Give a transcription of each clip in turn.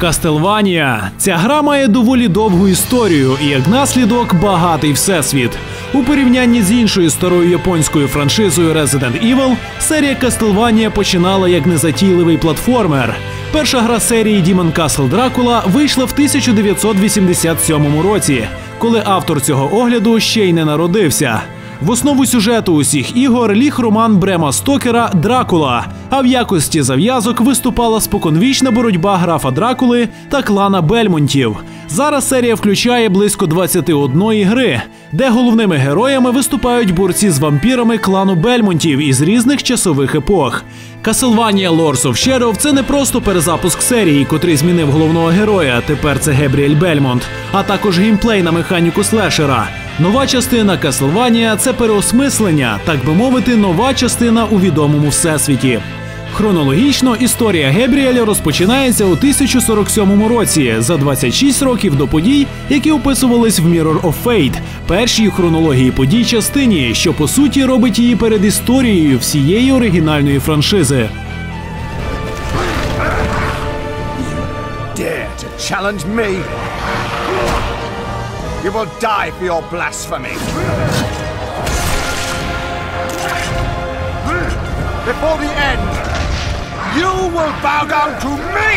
Castlevania. Ця гра має доволі довгу історію і, як наслідок, багатий всесвіт. У порівнянні з іншою старою японською франшизою Resident Evil, серія Castlevania починала як незатійливий платформер. Перша гра серії Demon Castle Dracula вийшла в 1987 році, коли автор цього огляду ще й не народився. В основу сюжету усіх ігор ліг роман Брема Стокера «Дракула», а в якості зав'язок виступала споконвічна боротьба графа Дракули та клана Бельмонтів. Зараз серія включає близько 21 гри, де головними героями виступають борці з вампірами клану Бельмонтів із різних часових епох. Castlevania Lords of Shadow – це не просто перезапуск серії, котрий змінив головного героя, тепер це Гебріель Бельмонт, а також геймплей на механіку слешера. Нова частина Castlevania – це переосмислення, так би мовити, нова частина у відомому всесвіті. Хронологічно історія Гебріеля розпочинається у 1047 році, за 26 років до подій, які описувались в Mirror of Fate, першій хронології подій частині, що по суті робить її передісторією всієї оригінальної франшизи. You will die for your blasphemy. Before the end, you will bow down to me!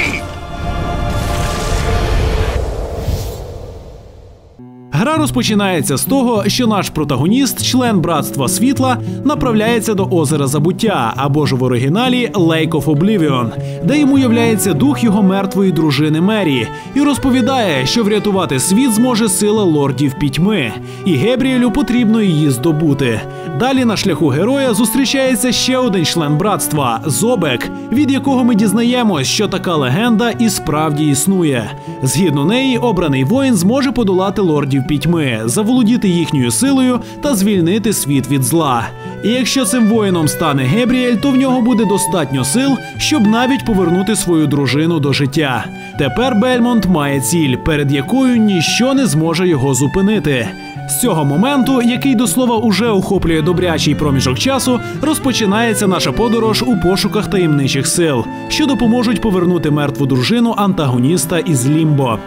Гра розпочинається з того, що наш протагоніст, член Братства Світла, направляється до озера Забуття, або ж в оригіналі Lake of Oblivion, де йому являється дух його мертвої дружини Мері, і розповідає, що врятувати світ зможе сила лордів пітьми, і Гебріелю потрібно її здобути. Далі на шляху героя зустрічається ще один член братства – Зобек, від якого ми дізнаємось, що така легенда і справді існує. Згідно неї, обраний воїн зможе подолати лордів пітьми, заволодіти їхньою силою та звільнити світ від зла. І якщо цим воїном стане Гебріель, то в нього буде достатньо сил, щоб навіть повернути свою дружину до життя. Тепер Бельмонт має ціль, перед якою ніщо не зможе його зупинити. З цього моменту, який до слова уже охоплює добрячий проміжок часу, розпочинається наша подорож у пошуках таємничих сил, що допоможуть повернути мертву дружину антагоніста із Лімбо.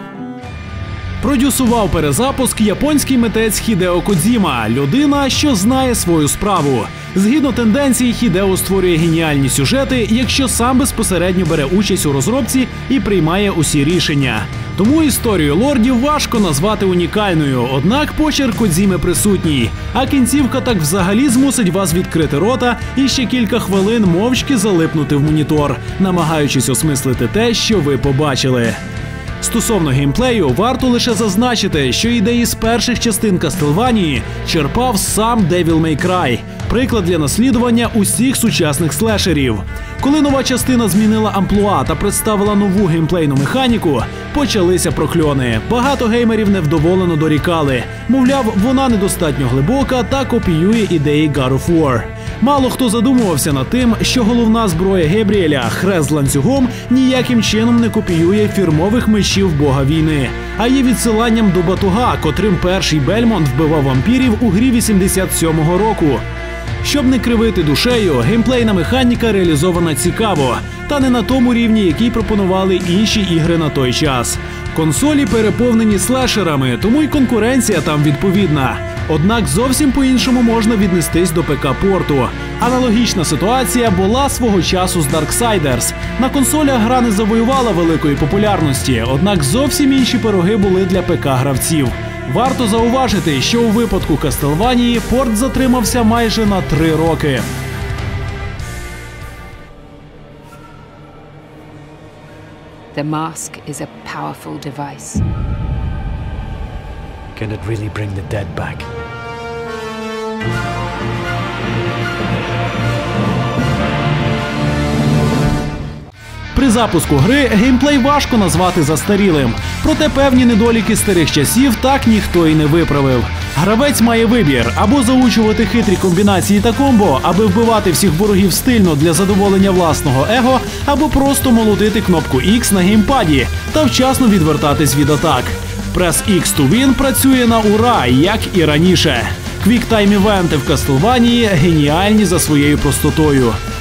Продюсував перезапуск японський митець Хідео Кодзіма – людина, що знає свою справу. Згідно тенденцій, Хідео створює геніальні сюжети, якщо сам безпосередньо бере участь у розробці і приймає усі рішення. Тому історію лордів важко назвати унікальною, однак почерк Кодзіми присутній, а кінцівка так взагалі змусить вас відкрити рота і ще кілька хвилин мовчки залипнути в монітор, намагаючись осмислити те, що ви побачили. Стосовно геймплею, варто лише зазначити, що ідеї з перших частин Castlevania черпав сам Devil May Cry, приклад для наслідування усіх сучасних слешерів. Коли нова частина змінила амплуа та представила нову геймплейну механіку, почалися прокльони. Багато геймерів невдоволено дорікали. Мовляв, вона недостатньо глибока та копіює ідеї God of War. Мало хто задумувався над тим, що головна зброя Гебріеля, хрест з ланцюгом, ніяким чином не копіює фірмових мечів бога війни, а є відсиланням до батуга, котрим перший Бельмонт вбивав вампірів у грі 87-го року. Щоб не кривити душею, геймплейна механіка реалізована цікаво, та не на тому рівні, який пропонували інші ігри на той час. Консолі переповнені слешерами, тому й конкуренція там відповідна. Однак зовсім по-іншому можна віднестись до ПК-порту. Аналогічна ситуація була свого часу з Darksiders. На консолях гра не завоювала великої популярності, однак зовсім інші пироги були для ПК-гравців. Варто зауважити, що у випадку Castlevania порт затримався майже на 3 роки. The mask is a powerful device. Can it really bring the dead back? При запуску гри геймплей важко назвати застарілим, проте певні недоліки старих часів так ніхто і не виправив. Гравець має вибір – або заучувати хитрі комбінації та комбо, аби вбивати всіх ворогів стильно для задоволення власного его, або просто молотити кнопку X на геймпаді та вчасно відвертатись від атак. Press X to Win працює на ура, як і раніше. Квіктайм-івенти в Castlevania геніальні за своєю простотою.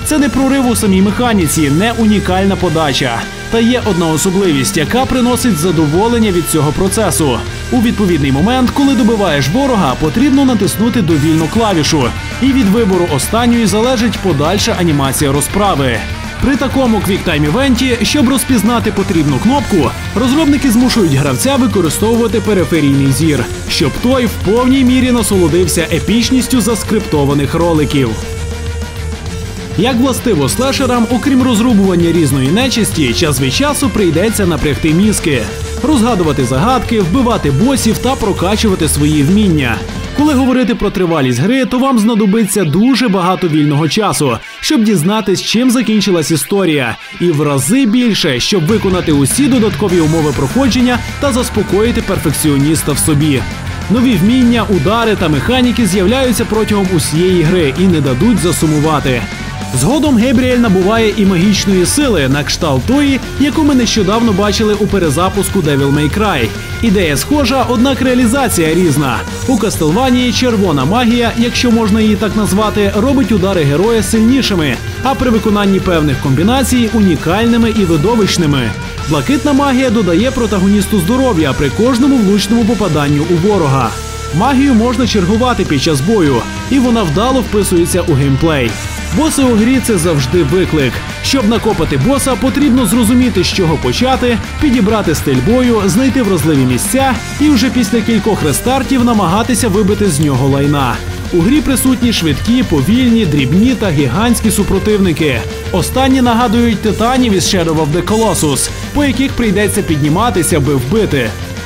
Це не прорив у самій механіці, не унікальна подача. Та є одна особливість, яка приносить задоволення від цього процесу. У відповідний момент, коли добиваєш ворога, потрібно натиснути довільну клавішу. І від вибору останньої залежить подальша анімація розправи. При такому квіктайм-івенті, щоб розпізнати потрібну кнопку, розробники змушують гравця використовувати периферійний зір, щоб той в повній мірі насолодився епічністю заскриптованих роликів. Як властиво слешерам, окрім розрубування різної нечисті, час від часу прийдеться напрягти мізки, розгадувати загадки, вбивати босів та прокачувати свої вміння. Коли говорити про тривалість гри, то вам знадобиться дуже багато вільного часу, щоб дізнатись, чим закінчилась історія, і в рази більше, щоб виконати усі додаткові умови проходження та заспокоїти перфекціоніста в собі. Нові вміння, удари та механіки з'являються протягом усієї гри і не дадуть засумувати. Згодом Гебріель набуває і магічної сили, на кшталт тої, яку ми нещодавно бачили у перезапуску Devil May Cry. Ідея схожа, однак реалізація різна. У Кастлванії червона магія, якщо можна її так назвати, робить удари героя сильнішими, а при виконанні певних комбінацій – унікальними і видовищними. Блакитна магія додає протагоністу здоров'я при кожному влучному попаданню у ворога. Магію можна чергувати під час бою, і вона вдало вписується у геймплей. Боси у грі – це завжди виклик. Щоб накопати боса, потрібно зрозуміти, з чого почати, підібрати стиль бою, знайти вразливі місця і вже після кількох рестартів намагатися вибити з нього лайна. У грі присутні швидкі, повільні, дрібні та гігантські супротивники. Останні нагадують титанів із Shadow of the Colossus, по яких прийдеться підніматися, аби вбити.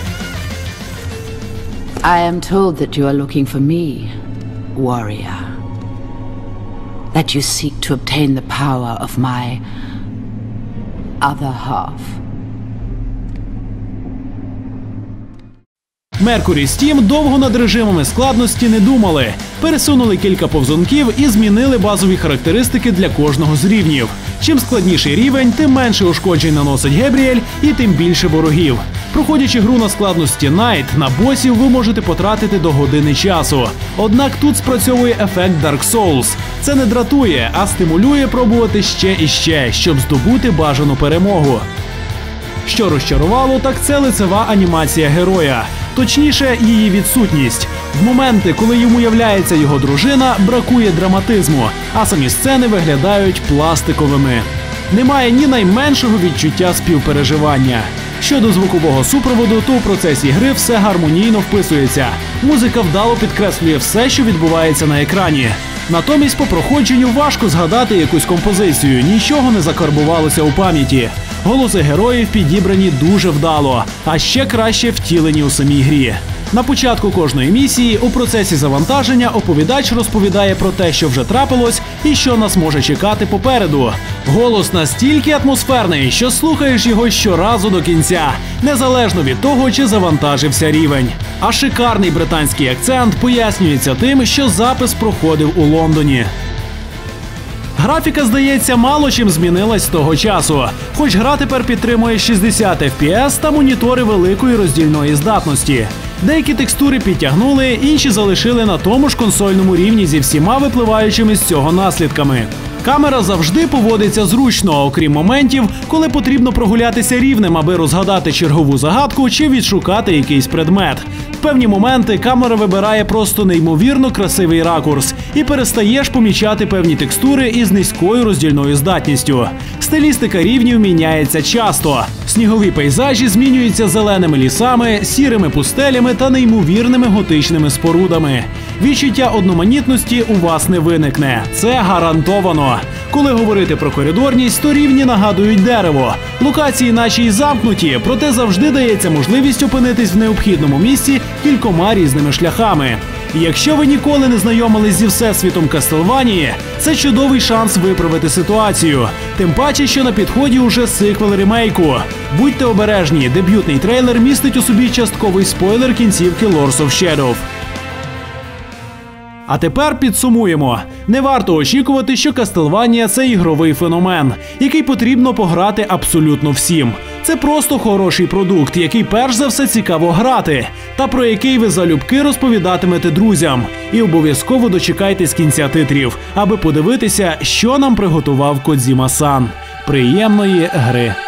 I am told that you are looking for me, warrior. That you seek to obtain the power of my other half. Mercury Steam довго над режимами складності не думали. Пересунули кілька повзунків і змінили базові характеристики для кожного з рівнів. Чим складніший рівень, тим менше ушкоджень наносить Гебріель і тим більше ворогів. Проходячи гру на складності Night, на босів ви можете потратити до години часу. Однак тут спрацьовує ефект Dark Souls. Це не дратує, а стимулює пробувати ще і ще, щоб здобути бажану перемогу. Що розчарувало, так це лицева анімація героя. Точніше, її відсутність. В моменти, коли йому являється його дружина, бракує драматизму, а самі сцени виглядають пластиковими. Немає ні найменшого відчуття співпереживання. Щодо звукового супроводу, то у процесі гри все гармонійно вписується. Музика вдало підкреслює все, що відбувається на екрані. Натомість по проходженню важко згадати якусь композицію, нічого не закарбувалося у пам'яті. Голоси героїв підібрані дуже вдало, а ще краще втілені у самій грі. На початку кожної місії у процесі завантаження оповідач розповідає про те, що вже трапилось і що нас може чекати попереду. Голос настільки атмосферний, що слухаєш його щоразу до кінця, незалежно від того, чи завантажився рівень. А шикарний британський акцент пояснюється тим, що запис проходив у Лондоні. Графіка, здається, мало чим змінилась з того часу. Хоч гра тепер підтримує 60 FPS та монітори великої роздільної здатності. Деякі текстури підтягнули, інші залишили на тому ж консольному рівні зі всіма випливаючими з цього наслідками. Камера завжди поводиться зручно, окрім моментів, коли потрібно прогулятися рівнем, аби розгадати чергову загадку чи відшукати якийсь предмет. В певні моменти камера вибирає просто неймовірно красивий ракурс і перестаєш помічати певні текстури із низькою роздільною здатністю. Стилістика рівнів міняється часто. Снігові пейзажі змінюються зеленими лісами, сірими пустелями та неймовірними готичними спорудами. Відчуття одноманітності у вас не виникне. Це гарантовано. Коли говорити про коридорність, то рівні нагадують дерево. Локації наче й замкнуті, проте завжди дається можливість опинитись в необхідному місці кількома різними шляхами. І якщо ви ніколи не знайомились зі всесвітом Кастлванії, це чудовий шанс виправити ситуацію. Тим паче, що на підході уже сиквел ремейку. Будьте обережні, дебютний трейлер містить у собі частковий спойлер кінцівки Lords of Shadow. А тепер підсумуємо. Не варто очікувати, що Кастлванія – це ігровий феномен, який потрібно пограти абсолютно всім. Це просто хороший продукт, який перш за все цікаво грати, та про який ви залюбки розповідатимете друзям. І обов'язково дочекайтесь кінця титрів, аби подивитися, що нам приготував Кодзіма-сан. Приємної гри!